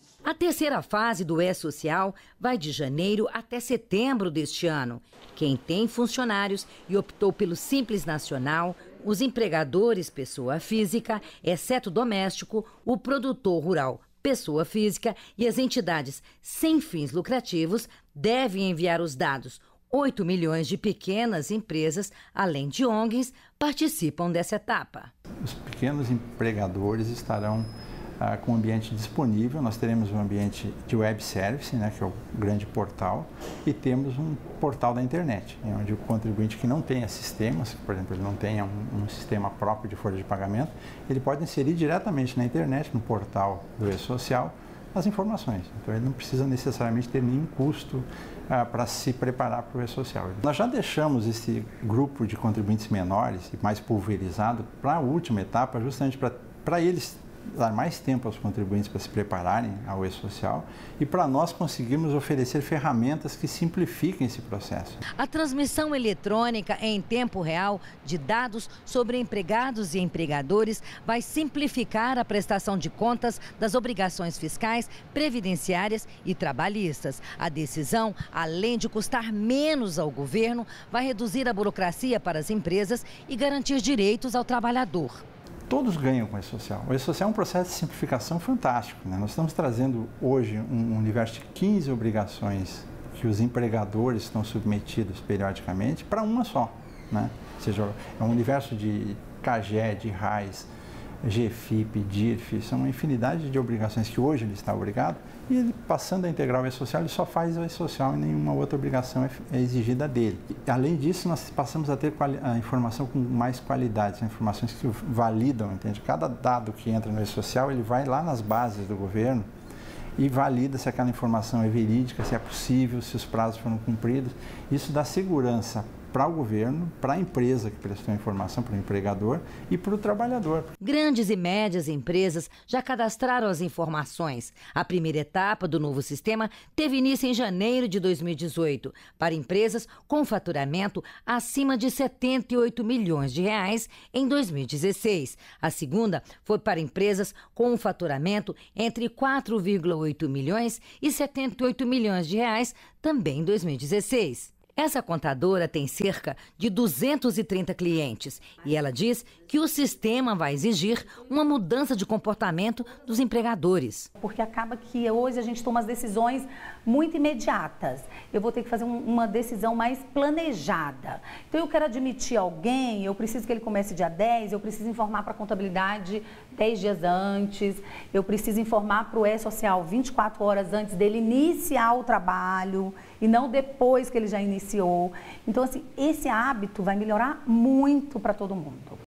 A terceira fase do E-Social vai de janeiro até setembro deste ano. Quem tem funcionários e optou pelo Simples Nacional, os empregadores pessoa física, exceto doméstico, o produtor rural pessoa física e as entidades sem fins lucrativos devem enviar os dados. 8 milhões de pequenas empresas, além de ONGs, participam dessa etapa. Os pequenos empregadores estarão com o ambiente disponível. Nós teremos um ambiente de web service, que é o grande portal, e temos um portal da internet, onde o contribuinte que não tenha sistemas, por exemplo, ele não tenha um sistema próprio de folha de pagamento, ele pode inserir diretamente na internet, no portal do E-Social, as informações. Então ele não precisa necessariamente ter nenhum custo para se preparar para o E-Social. Nós já deixamos esse grupo de contribuintes menores e mais pulverizado para a última etapa, justamente para eles dar mais tempo aos contribuintes para se prepararem ao E-Social e para nós conseguirmos oferecer ferramentas que simplifiquem esse processo. A transmissão eletrônica em tempo real de dados sobre empregados e empregadores vai simplificar a prestação de contas das obrigações fiscais, previdenciárias e trabalhistas. A decisão, além de custar menos ao governo, vai reduzir a burocracia para as empresas e garantir direitos ao trabalhador. Todos ganham com o E-Social. O E-Social é um processo de simplificação fantástico. Nós estamos trazendo hoje um universo de 15 obrigações que os empregadores estão submetidos periodicamente para uma só. Ou seja, é um universo de CAGED, de RAIS, GFIP, DIRF, são uma infinidade de obrigações que hoje ele está obrigado e ele, passando a integrar o E-Social, ele só faz o E-Social e nenhuma outra obrigação é exigida dele. E, além disso, nós passamos a ter a informação com mais qualidade, são informações que validam, entende? Cada dado que entra no E-Social, ele vai lá nas bases do governo e valida se aquela informação é verídica, se é possível, se os prazos foram cumpridos. Isso dá segurança para o governo, para a empresa que prestou a informação, para o empregador e para o trabalhador. Grandes e médias empresas já cadastraram as informações. A primeira etapa do novo sistema teve início em janeiro de 2018, para empresas com faturamento acima de 78 milhões de reais em 2016. A segunda foi para empresas com um faturamento entre 4,8 milhões e 78 milhões de reais também em 2016. Essa contadora tem cerca de 230 clientes e ela diz que o sistema vai exigir uma mudança de comportamento dos empregadores. Porque acaba que hoje a gente toma as decisões muito imediatas. Eu vou ter que fazer uma decisão mais planejada. Então eu quero admitir alguém, eu preciso que ele comece dia 10, eu preciso informar para a contabilidade 10 dias antes, eu preciso informar para o E-Social 24 horas antes dele iniciar o trabalho e não depois que ele já iniciou. Então, assim, esse hábito vai melhorar muito para todo mundo.